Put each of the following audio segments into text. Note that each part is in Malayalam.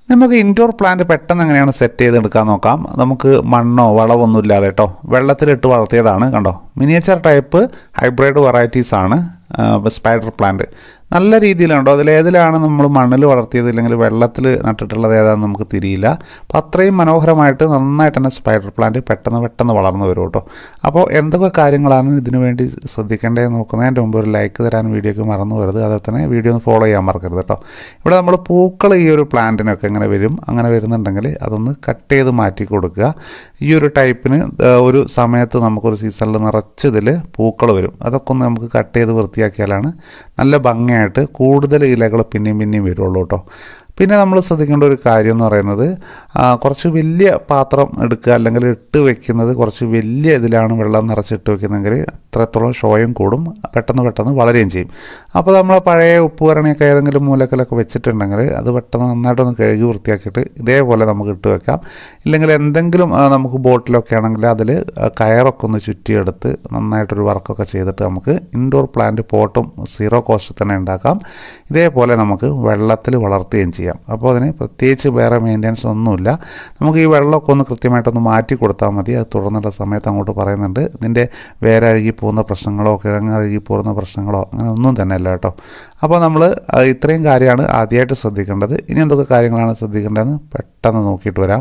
നമുക്ക് ഇൻഡോർ പ്ലാന്റ് പെട്ടെന്ന് എങ്ങനെയാണ് സെറ്റ് ചെയ്തെടുക്കാൻ നോക്കാം. നമുക്ക് മണ്ണോ വളമൊന്നും ഇല്ലാതെ കേട്ടോ വെള്ളത്തിലിട്ട് വളർത്തിയതാണ്. കണ്ടോ, മിനിയേച്ചർ ടൈപ്പ് ഹൈബ്രിഡ് വെറൈറ്റീസ് ആണ് സ്പൈഡർ പ്ലാന്റ്. നല്ല രീതിയിലുണ്ടോ, അതിലേതിലാണ് നമ്മൾ മണ്ണിൽ വളർത്തിയത് ഇല്ലെങ്കിൽ വെള്ളത്തിൽ നട്ടിട്ടുള്ളത് ഏതാണെന്ന് നമുക്ക് തിരിയില്ല. അപ്പോൾ അത്രയും മനോഹരമായിട്ട് നന്നായിട്ട് തന്നെ സ്പൈഡർ പ്ലാന്റ് പെട്ടെന്ന് വളർന്നു വരും കേട്ടോ. അപ്പോൾ എന്തൊക്കെ കാര്യങ്ങളാണ് ഇതിനു വേണ്ടി ശ്രദ്ധിക്കേണ്ടതെന്ന് നോക്കുന്നതിൻ്റെ മുമ്പ് ഒരു ലൈക്ക് തരാൻ വീഡിയോക്ക് മറന്നു വരുത്. അതുപോലെ തന്നെ വീഡിയോ ഒന്ന് ഫോളോ ചെയ്യാൻ മറക്കരുത് കേട്ടോ. ഇവിടെ നമ്മൾ പൂക്കൾ ഈ ഒരു പ്ലാന്റിനൊക്കെ എങ്ങനെ വരും, അങ്ങനെ വരുന്നുണ്ടെങ്കിൽ അതൊന്ന് കട്ട് ചെയ്ത് മാറ്റി കൊടുക്കുക. ഈ ഒരു ടൈപ്പിന് ഒരു സമയത്ത് നമുക്കൊരു സീസണിൽ നിറച്ച് ഇതിൽ പൂക്കൾ വരും. അതൊക്കെ ഒന്ന് നമുക്ക് കട്ട് ചെയ്ത് വൃത്തിയാക്കിയാലാണ് നല്ല ഭംഗിയായിട്ട് കൂടുതൽ ഇലകൾ പിന്നെയും വരുള്ളൂ കേട്ടോ. പിന്നെ നമ്മൾ ശ്രദ്ധിക്കേണ്ട ഒരു കാര്യം എന്ന് പറയുന്നത് കുറച്ച് വലിയ പാത്രം എടുക്കുക, അല്ലെങ്കിൽ ഇട്ട് വെക്കുന്നത് കുറച്ച് വലിയ ഇതിലാണ് വെള്ളം നിറച്ചിട്ട് വെക്കുന്നതെങ്കിൽ അത്രത്തോളം ഷോയും കൂടും, പെട്ടെന്ന് വളരുകയും ചെയ്യും. അപ്പോൾ നമ്മൾ പഴയ ഉപ്പുവരണിയൊക്കെ ഏതെങ്കിലും മൂലക്കലൊക്കെ വെച്ചിട്ടുണ്ടെങ്കിൽ അത് പെട്ടെന്ന് നന്നായിട്ടൊന്ന് കഴുകി വൃത്തിയാക്കിയിട്ട് ഇതേപോലെ നമുക്ക് ഇട്ട് വെക്കാം. ഇല്ലെങ്കിൽ എന്തെങ്കിലും നമുക്ക് ബോട്ടിലൊക്കെ ആണെങ്കിൽ അതിൽ കയറൊക്കെ ഒന്ന് ചുറ്റിയെടുത്ത് നന്നായിട്ടൊരു വർക്കൊക്കെ ചെയ്തിട്ട് നമുക്ക് ഇൻഡോർ പ്ലാന്റ് പോട്ടും സീറോ കോസ്റ്റ് തന്നെ ഉണ്ടാക്കാം. ഇതേപോലെ നമുക്ക് വെള്ളത്തിൽ വളർത്തുകയും ചെയ്യാം. അപ്പോൾ അതിന് പ്രത്യേകിച്ച് വേറെ മെയിൻ്റെനൻസ് ഒന്നുമില്ല. നമുക്ക് ഈ വെള്ളമൊക്കെ ഒന്ന് കൃത്യമായിട്ടൊന്ന് മാറ്റി കൊടുത്താൽ മതി. അത് തുടർന്നുള്ള സമയത്ത് അങ്ങോട്ട് പറയുന്നുണ്ട്. ഇതിൻ്റെ വേറെ അഴുകി പോകുന്ന പ്രശ്നങ്ങളോ കിഴങ്ങ് അഴുകി പോകുന്ന പ്രശ്നങ്ങളോ അങ്ങനെ ഒന്നും തന്നെ അല്ല കേട്ടോ. അപ്പോൾ നമ്മൾ ഇത്രയും കാര്യമാണ് ആദ്യമായിട്ട് ശ്രദ്ധിക്കേണ്ടത്. ഇനി എന്തൊക്കെ കാര്യങ്ങളാണ് ശ്രദ്ധിക്കേണ്ടതെന്ന് പെട്ടെന്ന് നോക്കിയിട്ട് വരാം.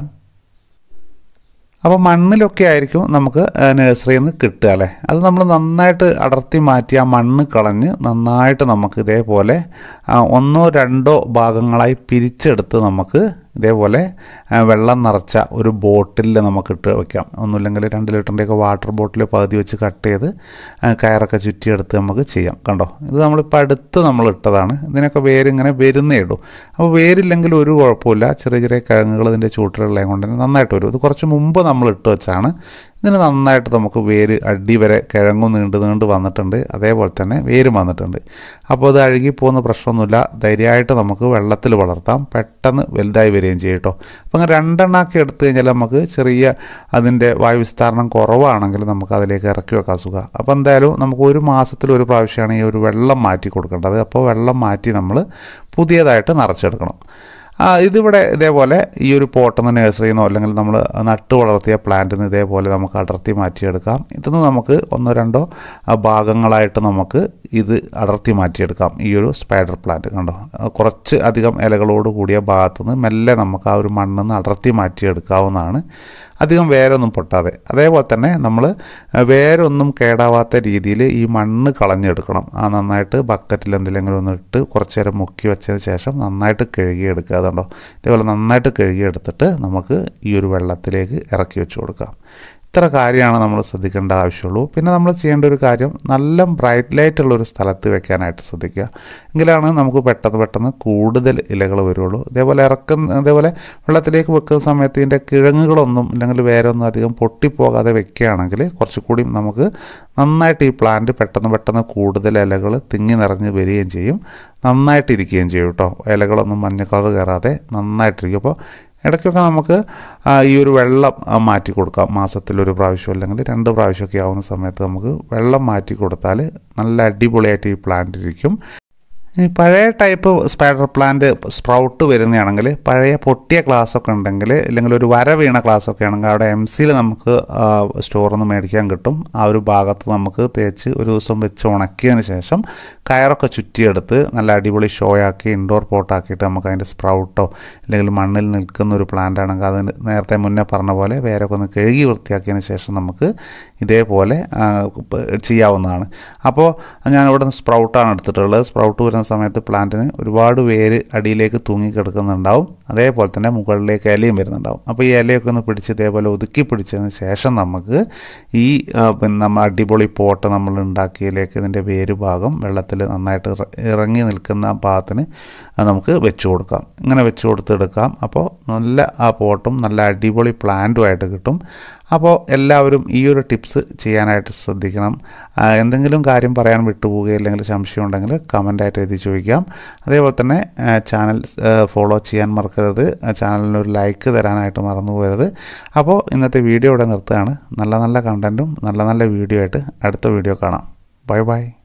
അപ്പോൾ മണ്ണിലൊക്കെ ആയിരിക്കും നമുക്ക് നഴ്സറിയിൽ നിന്ന് കിട്ടുക അല്ലേ. അത് നമ്മൾ നന്നായിട്ട് അടർത്തി മാറ്റി ആ മണ്ണ് കളഞ്ഞ് നന്നായിട്ട് നമുക്ക് ഇതേപോലെ 1-2 ഭാഗങ്ങളായി പിരിച്ചെടുത്ത് നമുക്ക് ഇതേപോലെ വെള്ളം നിറച്ച ഒരു ബോട്ടിലിൽ നമുക്ക് ഇട്ട് വയ്ക്കാം. ഒന്നുമില്ലെങ്കിൽ 2 ലിറ്ററിൻ്റെയൊക്കെ വാട്ടർ ബോട്ടിൽ പകുതി വെച്ച് കട്ട് ചെയ്ത് കയറൊക്കെ ചുറ്റിയെടുത്ത് നമുക്ക് ചെയ്യാം. കണ്ടോ, ഇത് നമ്മളിപ്പോൾ അടുത്ത് നമ്മൾ ഇട്ടതാണ്. ഇതിനൊക്കെ വേരിങ്ങനെ വരുന്നേ ഇടും. അപ്പോൾ വേരില്ലെങ്കിൽ ഒരു കുഴപ്പമില്ല. ചെറിയ കിഴങ്ങുകൾ ഇതിൻ്റെ ചൂട്ടിലുള്ളത് കൊണ്ട് തന്നെ നന്നായിട്ട് വരും. ഇത് കുറച്ച് മുമ്പ് നമ്മൾ ഇട്ട് വെച്ചാണ്. ഇതിന് നന്നായിട്ട് നമുക്ക് വേര് അടി വരെ കിഴങ്ങും നീണ്ട് വന്നിട്ടുണ്ട്. അതേപോലെ തന്നെ വേരും വന്നിട്ടുണ്ട്. അപ്പോൾ അത് അഴുകിപ്പോകുന്ന പ്രശ്നമൊന്നുമില്ല. ധൈര്യമായിട്ട് നമുക്ക് വെള്ളത്തിൽ വളർത്താം. പെട്ടെന്ന് വലുതായി വരികയും ചെയ്യും കേട്ടോ. അപ്പോൾ അങ്ങനെ 2 എണ്ണാക്കി എടുത്തു കഴിഞ്ഞാൽ നമുക്ക് ചെറിയ അതിൻ്റെ വായുവിസ്താരണം കുറവാണെങ്കിൽ നമുക്ക് അതിലേക്ക് ഇറക്കി വെക്കാൻ സുഖം. അപ്പോൾ എന്തായാലും നമുക്ക് 1 മാസത്തിൽ 1 പ്രാവശ്യമാണ് ഈ ഒരു വെള്ളം മാറ്റി കൊടുക്കേണ്ടത്. അപ്പോൾ വെള്ളം മാറ്റി നമ്മൾ പുതിയതായിട്ട് നിറച്ചെടുക്കണം. ഇതിവിടെ ഇതേപോലെ ഈ ഒരു പോട്ടെന്ന് നഴ്സറിയിൽ നിന്നോ അല്ലെങ്കിൽ നമ്മൾ നട്ട് വളർത്തിയ പ്ലാന്റിൽ നിന്ന് ഇതേപോലെ നമുക്ക് അടർത്തി മാറ്റിയെടുക്കാം. ഇതിന്ന് നമുക്ക് 1-2 ഭാഗങ്ങളായിട്ട് നമുക്ക് ഇത് അടർത്തി മാറ്റിയെടുക്കാം. ഈ ഒരു സ്പൈഡർ പ്ലാന്റ് കണ്ടോ, കുറച്ച് അധികം ഇലകളോട് കൂടിയ ഭാഗത്തുനിന്ന് മെല്ലെ നമുക്ക് ആ ഒരു മണ്ണിൽ നിന്ന് അടർത്തി മാറ്റിയെടുക്കാവുന്നതാണ്, അധികം വേരൊന്നും പൊട്ടാതെ. അതേപോലെ തന്നെ നമ്മൾ വേരൊന്നും കേടാവാത്ത രീതിയിൽ ഈ മണ്ണ് കളഞ്ഞെടുക്കണം. നന്നായിട്ട് ബക്കറ്റിൽ എന്തെങ്കിലും ഒന്ന് ഇട്ട് കുറച്ച് നേരം മുക്കി വെച്ചതിന് ശേഷം നന്നായിട്ട് കഴുകിയെടുക്കുക. അതുകൊണ്ടോ ഇതേപോലെ നന്നായിട്ട് കഴുകിയെടുത്തിട്ട് നമുക്ക് ഈ ഒരു വെള്ളത്തിലേക്ക് ഇറക്കി വെച്ച് കൊടുക്കാം. ഇത്ര കാര്യമാണ് നമ്മൾ ശ്രദ്ധിക്കേണ്ട ആവശ്യമുള്ളൂ. പിന്നെ നമ്മൾ ചെയ്യേണ്ട ഒരു കാര്യം, നല്ല ബ്രൈറ്റ് ലൈറ്റ് ഉള്ളൊരു സ്ഥലത്ത് വെക്കാനായിട്ട് ശ്രദ്ധിക്കുക. എങ്കിലാണ് നമുക്ക് പെട്ടെന്ന് കൂടുതൽ ഇലകൾ വരുള്ളൂ. ഇതേപോലെ വെള്ളത്തിലേക്ക് വെക്കുന്ന സമയത്ത് ഇതിൻ്റെ കിഴങ്ങുകളൊന്നും അല്ലെങ്കിൽ വേറെ ഒന്നും അധികം പൊട്ടിപ്പോകാതെ വെക്കുകയാണെങ്കിൽ കുറച്ചുകൂടി നമുക്ക് നന്നായിട്ട് ഈ പ്ലാന്റ് പെട്ടെന്ന് കൂടുതൽ ഇലകൾ തിങ്ങി നിറഞ്ഞ് വരികയും ചെയ്യും, നന്നായിട്ടിരിക്കുകയും ചെയ്യും കേട്ടോ. ഇലകളൊന്നും മഞ്ഞ കളർ കയറാതെ നന്നായിട്ടിരിക്കും. അപ്പോൾ ഇടയ്ക്കൊക്കെ നമുക്ക് ഈ ഒരു വെള്ളം മാറ്റി കൊടുക്കാം. മാസത്തിൽ 1 പ്രാവശ്യം അല്ലെങ്കിൽ 2 പ്രാവശ്യമൊക്കെ ആവുന്ന സമയത്ത് നമുക്ക് വെള്ളം മാറ്റി കൊടുത്താൽ നല്ല അടിപൊളിയായിട്ട് ഈ പ്ലാന്റ് ഇരിക്കും. ഈ പഴയ ടൈപ്പ് സ്പൈഡർ പ്ലാന്റ് സ്പ്രൗട്ട് വരുന്നതാണെങ്കിൽ പഴയ പൊട്ടിയ ഗ്ലാസ്സൊക്കെ ഉണ്ടെങ്കിൽ ഇല്ലെങ്കിൽ ഒരു വര വീണ ഗ്ലാസ്സൊക്കെ ആണെങ്കിൽ അവിടെ MCയിൽ നമുക്ക് സ്റ്റോറിൽ നിന്ന് മേടിക്കാൻ കിട്ടും. ആ ഒരു ഭാഗത്ത് നമുക്ക് തേച്ച് ഒരു ദിവസം വെച്ച് ഉണക്കിയതിന് ശേഷം കയറൊക്കെ ചുറ്റിയെടുത്ത് നല്ല അടിപൊളി ഷോയാക്കി ഇൻഡോർ പോട്ടാക്കിയിട്ട് നമുക്ക് അതിൻ്റെ സ്പ്രൗട്ടോ അല്ലെങ്കിൽ മണ്ണിൽ നിൽക്കുന്ന ഒരു പ്ലാന്റ് ആണെങ്കിൽ അതിന് നേരത്തെ മുന്നേ പറഞ്ഞ പോലെ വേരൊക്കെ ഒന്ന് കഴുകി വൃത്തിയാക്കിയതിന് ശേഷം നമുക്ക് ഇതേപോലെ ചെയ്യാവുന്നതാണ്. അപ്പോൾ ഞാനിവിടെ നിന്ന് സ്പ്രൗട്ടാണ് എടുത്തിട്ടുള്ളത്. സ്പ്രൗട്ട് വരുന്ന സമയത്ത് പ്ലാന്റിന് ഒരുപാട് വേര് അടിയിലേക്ക് തൂങ്ങിക്കിടക്കുന്നുണ്ടാവും. അതേപോലെ തന്നെ മുകളിലേക്ക് ഇലയും വരുന്നുണ്ടാവും. അപ്പോൾ ഈ ഇലയൊക്കെ ഒന്ന് പിടിച്ച് ഇതേപോലെ ഒതുക്കി പിടിച്ചതിന് ശേഷം നമുക്ക് ഈ നമ്മൾ അടിപൊളി പോട്ട് നമ്മൾ ഉണ്ടാക്കിയതിലേക്ക് ഇതിൻ്റെ വേര് ഭാഗം വെള്ളത്തിൽ നന്നായിട്ട് ഇറങ്ങി നിൽക്കുന്ന ഭാഗത്തിന് നമുക്ക് വെച്ച് കൊടുക്കാം. ഇങ്ങനെ വെച്ച് കൊടുത്തെടുക്കാം. അപ്പോൾ നല്ല ആ പോട്ടും നല്ല അടിപൊളി പ്ലാന്റുമായിട്ട് കിട്ടും. അപ്പോൾ എല്ലാവരും ഈ ഒരു ടിപ്സ് ചെയ്യാനായിട്ട് ശ്രദ്ധിക്കണം. എന്തെങ്കിലും കാര്യം പറയാൻ വിട്ടുപോവുകയോ അല്ലെങ്കിൽ സംശയം ഉണ്ടെങ്കിൽ കമൻ്റായിട്ട് എഴുതി ചോദിക്കാം. അതേപോലെ തന്നെ ചാനൽ ഫോളോ ചെയ്യാൻ മറക്കരുത്. ചാനലിനൊരു ലൈക്ക് തരാനായിട്ട് മറന്നു പോകരുത്. അപ്പോൾ ഇന്നത്തെ വീഡിയോ ഇവിടെ നിർത്തുകയാണ്. നല്ല കണ്ടൻറ്റും നല്ല വീഡിയോ ആയിട്ട് അടുത്ത വീഡിയോ കാണാം. ബൈ.